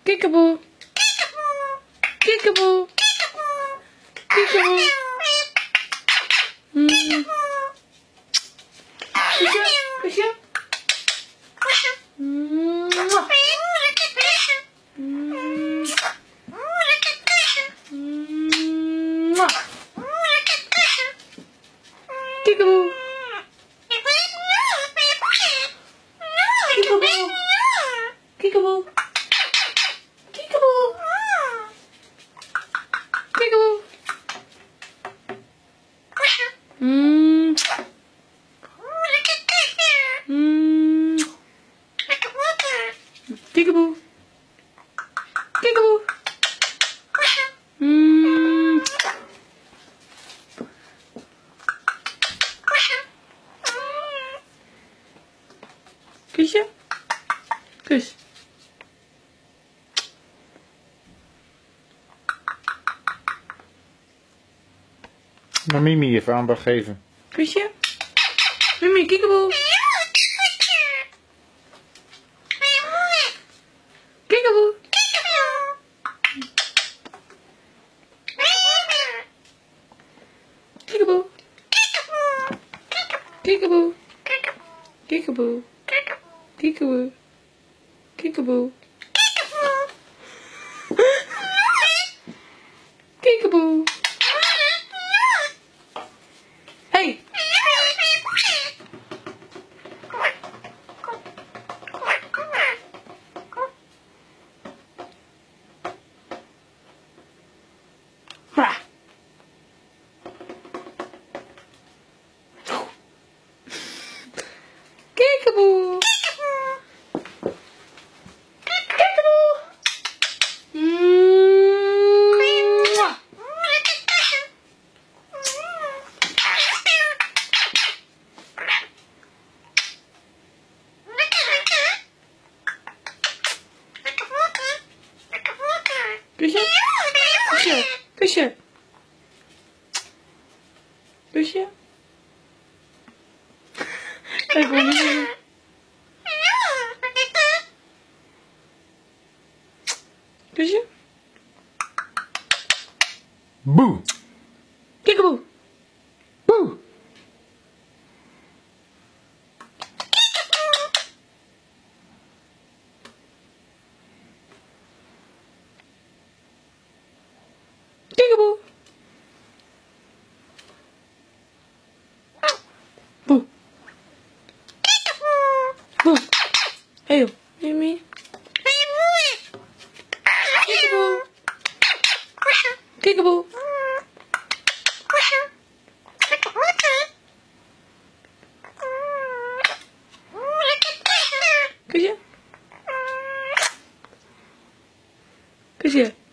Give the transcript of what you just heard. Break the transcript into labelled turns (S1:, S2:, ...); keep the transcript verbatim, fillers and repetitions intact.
S1: Kiekeboe. Kiekeboe. Kiekeboe. Mm. Kusje, kusje. Mwah. Mwah. Kiekeboe. Kiekeboe. Kiekeboe. Kiekeboe. Kiekeboe. Mm. Mm. Kiekeboe. Kiekeboe. Mm. Kusje. Kus.
S2: Maar Mimi even aandacht geven.
S1: Kusje. Mimi, kiekeboe. Kiekeboe. Kiekeboe. Kiekeboe. Kiekeboe. Kiekeboe. Kiekeboe. Kiekeboe. Hey. Ha. Kiekeboe. Kiekeboe. Mwah. Kusje. Kusje. Kusje. Kusje. Ik wil niet meer. Kusje.
S2: Boe!
S1: Kiekeboe.
S2: Boe!
S1: Kiekeboe. Boe. Boe. Hey joh. Mimi. Kiekeboe. Kiekeboe. Kusje. Kusje.